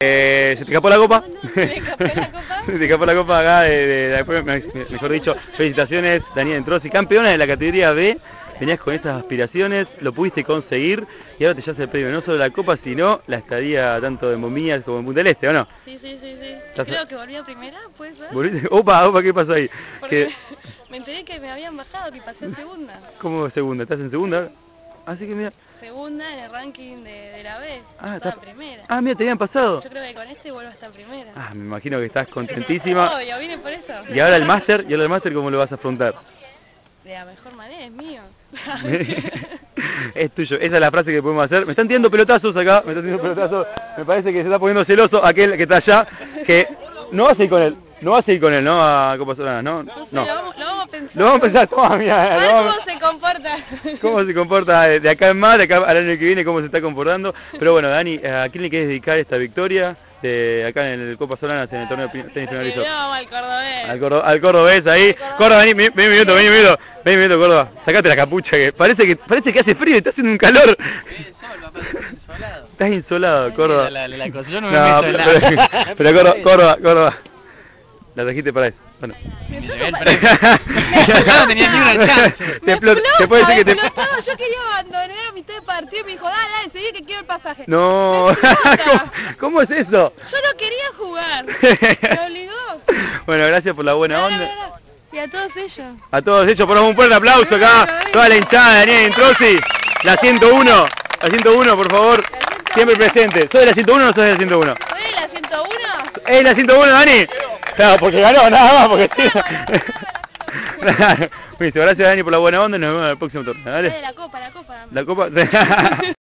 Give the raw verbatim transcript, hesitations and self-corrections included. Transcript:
Eh, ¿Se te escapó la copa? ¿Se te escapó la copa? Se te escapó la copa acá, de, de, de, de, mejor dicho, felicitaciones, Daniela Entrosi, campeona de la categoría B. Venías con estas aspiraciones, lo pudiste conseguir y ahora te llevas el premio, no solo la copa, sino la estadía tanto en Bombillas como en Punta del Este, ¿o no? Sí, sí, sí, sí. ¿Estás Creo que volví a primera, ¿puede ser? ¿Volviste? Opa, opa, ¿qué pasó ahí? Porque ¿Qué? me enteré que me habían bajado, que pasé en segunda. ¿Cómo segunda? ¿Estás en segunda? Así que mira... Segunda en el ranking de, de la B, Ah, estaba está... en primera. Ah, mira, te habían pasado. Yo creo que con este vuelvo a estar en primera. Ah, me imagino que estás contentísima. Obvio, vine por eso. Y ahora el máster, y ahora el máster, ¿cómo lo vas a afrontar? De la mejor manera, es mío. Es tuyo, esa es la frase que podemos hacer. Me están tirando pelotazos acá, me están tirando pelotazos. Me parece que se está poniendo celoso aquel que está allá, que no vas a ir con él, no vas a ir con él, ¿no? A Copa Solana, ¿no? No sé, No. Lo, vamos, lo vamos a pensar. Lo vamos a pensar, toma, mira. A ver vamos... cómo se comporta. Cómo se comporta de, de acá en más, de acá al año que viene, cómo se está comportando. Pero bueno, Dani, ¿a quién le quieres dedicar esta victoria? De acá en el Copa Solana, en el torneo de tenis finalizado. Vamos al cordobés. Al, Cordo, al cordobés ahí. Córdoba, vení, vení, vení un minuto, vení un minuto. Vení un minuto, Córdoba. Sacate la capucha, que parece que parece que hace frío y está haciendo un calor. Insolado. Estás insolado, Córdoba. La, la, la cosa, yo no me No, meto pero, en pero, la... pero Córdoba, Córdoba, Córdoba. La trajiste para eso. Bueno. Me llevé el premio. Yo no tenía ni una chance. Te, explot, te puede decir que te... Explotado, yo quería abandonar a mitad de partido y me dijo, dale, dale, seguí que quiero el pasaje. No, ¿Cómo, ¿cómo es eso? Yo no quería jugar, me obligó. Bueno, gracias por la buena onda. Dale, dale. Y a todos ellos. A todos ellos, ponemos un fuerte aplauso acá. Toda la hinchada de Daniela Introsi. La ciento uno, la ciento uno, por favor. Siempre presente. ¿Sos de la ciento uno o no sos de la ciento uno? ¿Soy de la ciento uno? ¿Es la ciento uno, Dani? Claro, porque ganó, nada más, porque sí. Buenísimo, gracias Dani por la buena onda y nos vemos en el próximo torneo. ¿Dale? La copa, la copa. La copa.